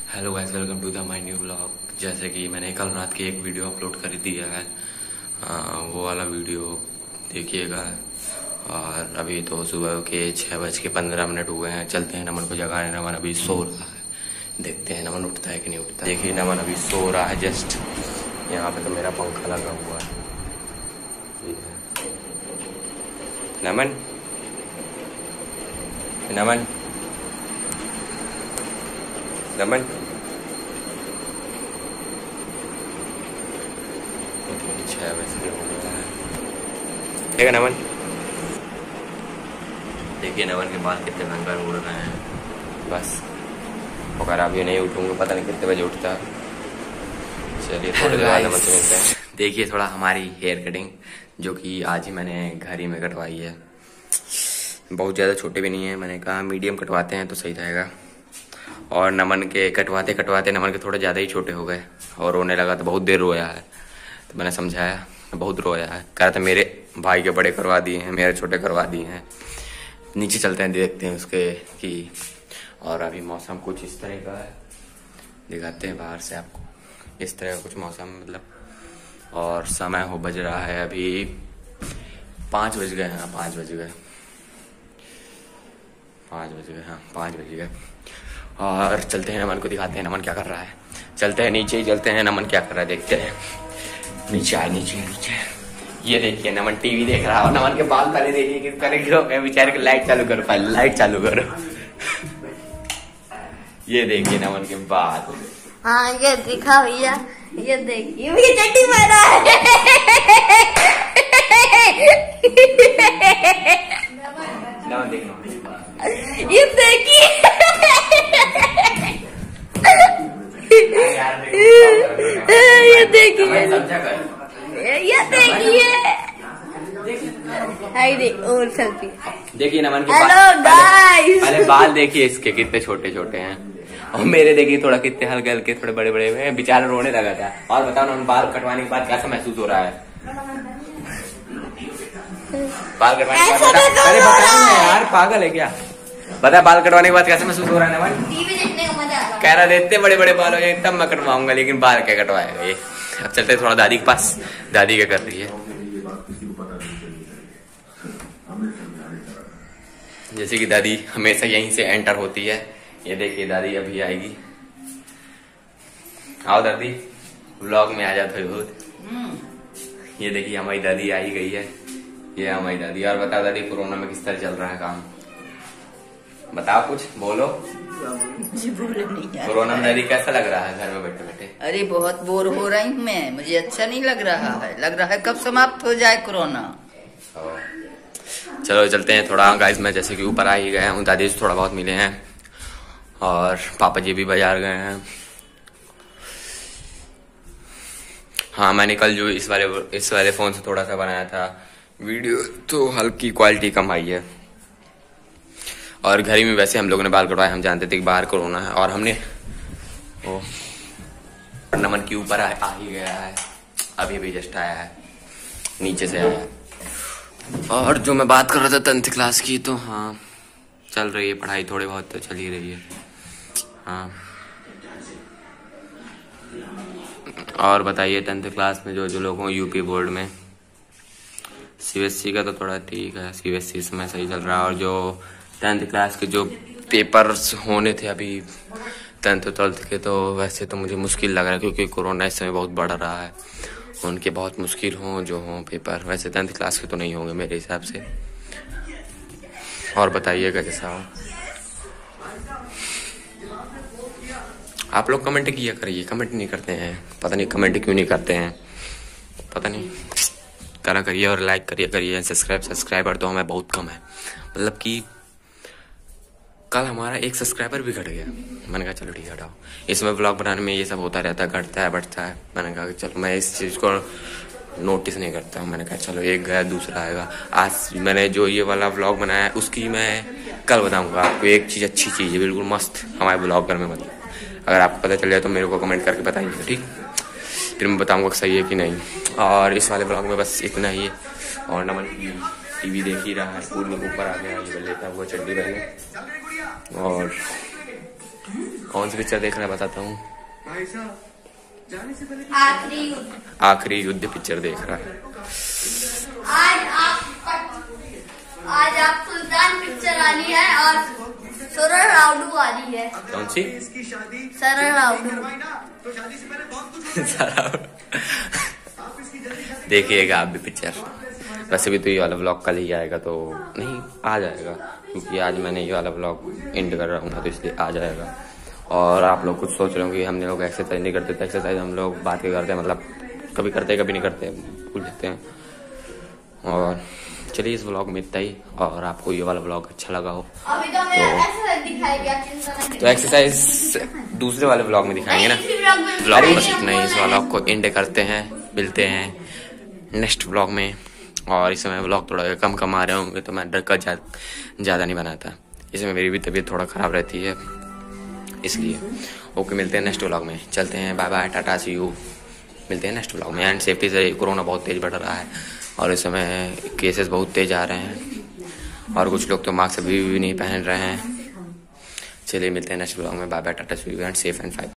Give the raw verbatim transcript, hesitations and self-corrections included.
Hello guys, welcome to the my new blog. जैसे कि मैंने कल रात की एक वीडियो अपलोड कर दिया है, आ, वो वाला वीडियो देखिएगा। और अभी तो सुबह के छः बज के पंद्रह मिनट हुए हैं। चलते हैं नमन को जगाने। नमन अभी सो रहा है, देखते हैं नमन उठता है कि नहीं उठता। देखिए नमन अभी सो रहा है। जस्ट यहाँ पे तो मेरा पंखा लगा हुआ है। नमन नमन नमन छः बजे होता है। ठीक है नमन, देखिए नमन के बाल कितने भयंकर उड़ रहे हैं। बस अगर अभी नहीं उठूंगा पता नहीं कितने बजे उठता। चलिए थोड़ी देर बाद नमन से मिलते हैं। देखिए थोड़ा हमारी हेयर कटिंग जो कि आज ही मैंने घर ही में कटवाई है। बहुत ज़्यादा छोटे भी नहीं है, मैंने कहा मीडियम कटवाते हैं तो सही रहेगा। और नमन के कटवाते कटवाते नमन के थोड़े ज़्यादा ही छोटे हो गए और रोने लगा तो बहुत देर रोया है। तो मैंने समझाया, बहुत रोया है। कह रहा था मेरे भाई के बड़े करवा दिए हैं, मेरे छोटे करवा दिए हैं। नीचे चलते हैं, देखते हैं उसके कि। और अभी मौसम कुछ इस तरह का है, दिखाते हैं बाहर से आपको। इस तरह का कुछ मौसम मतलब। और समय हो बज रहा है अभी पाँच बज गए हैं। पाँच बज गए पाँच बज गए हाँ पाँच बज गए। और चलते हैं नमन को दिखाते हैं नमन क्या कर रहा है। चलते हैं नीचे ही चलते हैं, नमन क्या कर रहा है देखते हैं। नीचे आए, नीचे नीचे ये देखिए नमन टीवी देख रहा है। नमन के बाल पहले देखिए किस तरह गिरो गए बेचारे को। लाइट चालू करो, पहले लाइट चालू करो। ये देखिए नमन के बाल। हाँ ये दिखा भैया, ये देखिए भैया चट्टी मारा है। नमन देखो, ये देखिए ये देखिए ये देखिए और सेल्फी। देखिए नमन के हेलो गाइस, पहले बाल देखिए इसके कितने छोटे छोटे हैं। और मेरे देखिए थोड़ा कितने हल्के हल्के थोड़े बड़े बड़े हुए हैं। बेचारा रोने लगा था। और बताओ नमन बाल कटवाने के बाद कैसा महसूस हो रहा है? बाल कटवाने के बाद अरे बताओ ना यार, पागल है क्या? बता बाल कटवाने के बाद कैसा महसूस हो रहा है नमन? टीवी देखने का मजा आ रहा है। कह रहा है इतने बड़े बड़े बाल हो जाए तब मैं कटवाऊंगा, लेकिन बाल क्या कटवाएगा ये। अब चलते थोड़ा दादी के पास। दादी क्या कर रही है? जैसे कि दादी हमेशा यहीं से एंटर होती है। ये देखिए दादी अभी आएगी। आओ दादी, व्लॉग में आ जाते हो। ये देखिए हमारी दादी आई गई है। ये हमारी दादी। और बताओ दादी कोरोना में किस तरह चल रहा है काम? बताओ कुछ बोलो। जी बोले नहीं यार। कोरोना में दादी कैसा लग रहा है घर में बैठे बैठे? अरे बहुत बोर हो रही हूँ मैं, मुझे अच्छा नहीं लग रहा है। लग रहा है कब समाप्त हो जाए कोरोना। चलो चलते हैं थोड़ा। गाइस मैं जैसे कि ऊपर आ ही गया हूँ, दादी से थोड़ा बहुत मिले हैं और पापा जी भी बाजार गए हैं। हाँ मैंने कल जो इस वाले इस वाले फोन से थोड़ा सा बनाया था वीडियो, तो हल्की क्वालिटी कम आई है। और घर ही में वैसे हम लोगों ने बाल कटवाए। हम जानते थे कि बाहर कोरोना है और हमने ओ नमन के ऊपर आ, आ ही गया है। अभी अभी जस्ट आया है, नीचे से आया है। और जो मैं बात कर रहा था टेंथ क्लास की, तो हाँ चल रही है पढ़ाई, थोड़ी बहुत तो चल ही रही है। हाँ और बताइए टेंथ क्लास में जो जो लोग हों यूपी बोर्ड में। सीबीएसई का तो थोड़ा ठीक है, सीबीएसई में सही चल रहा है। और जो टेंथ क्लास के जो पेपर्स होने थे अभी टेंथ ट्वेल्थ के, तो वैसे तो मुझे मुश्किल लग रहा है क्योंकि कोरोना इस समय बहुत बढ़ रहा है। उनके बहुत मुश्किल हों जो हों पेपर। वैसे टेंथ क्लास के तो नहीं होंगे मेरे हिसाब से। और बताइएगा जैसा हो। आप लोग कमेंट किया करिए, कमेंट नहीं करते हैं, पता नहीं कमेंट क्यों नहीं करते हैं, पता नहीं। करा करिए और लाइक करिए करिए। सब्सक्राइब सब्सक्राइबर तो हमें बहुत कम है, मतलब कि कल हमारा एक सब्सक्राइबर भी घट गया। मैंने कहा चलो ठीक है हटाओ, इसमें ब्लॉग बनाने में ये सब होता रहता है, घटता है बढ़ता है। मैंने कहा चलो मैं इस चीज़ को नोटिस नहीं करता हूँ। मैंने कहा चलो एक गया दूसरा आएगा। आज मैंने जो ये वाला ब्लॉग बनाया है उसकी मैं कल बताऊँगा आपको। एक चीज़ अच्छी चीज़ है, बिल्कुल मस्त हमारे ब्लॉगर में। मतलब अगर आपको पता चल जाए तो मेरे को कमेंट करके बताइए, ठीक? फिर मैं बताऊँगा सही है कि नहीं। और इस वाले ब्लॉग में बस इतना ही है। और नमन टीवी देख ही रहा है, स्कूल में ऊपर आ गया ये लेता हुआ चड्डी पहने। और कौन सी पिक्चर देखना है बताता हूँ। आखिरी युद्ध। आखिरी युद्ध पिक्चर देख रहा है। आज आप आज आप सुल्तान पिक्चर आनी है और सरल राउडू आ रही है। कौन सी? सरल राउडू। देखिएगा आप भी पिक्चर। वैसे भी तो ये वाला व्लॉग कल ही आएगा, तो नहीं आ जाएगा, क्योंकि आज मैंने ये वाला व्लॉग एंड कर रहा हूँ ना, तो इसलिए आ जाएगा। और आप लोग कुछ सोच रहे हो कि हम लोग एक्सरसाइज नहीं करते, तो एक्सरसाइज हम लोग बात के करते हैं, मतलब कभी करते हैं कभी नहीं करते, भूल जाते हैं। और चलिए इस व्लॉग में इतना ही, और आपको ये वाला व्लॉग अच्छा लगा हो अभी तो हमें एक्सरसाइज दिखाएगी, तो एक्सरसाइज दूसरे वाले व्लॉग में दिखाएंगे ना। व्लॉग बस इतना ही, इस व्लॉग को एंड करते हैं, मिलते हैं नेक्स्ट व्लॉग में। और इस समय व्लॉग थोड़ा कम कम आ रहे होंगे, तो मैं डर का ज़्यादा नहीं बनाता, इसमें मेरी भी तबीयत थोड़ा ख़राब रहती है, इसलिए। ओके, मिलते हैं नेक्स्ट व्लॉग में, चलते हैं, bye bye, tata, see you, मिलते हैं नेक्स्ट व्लॉग में। एंड सेफ्टी से, कोरोना बहुत तेज़ बढ़ रहा है और इस समय केसेस बहुत तेज आ रहे हैं, और कुछ लोग तो मास्क अभी भी नहीं पहन रहे हैं। चलिए मिलते हैं नेक्स्ट व्लॉग में, bye bye, tata, see you, and safe and fine.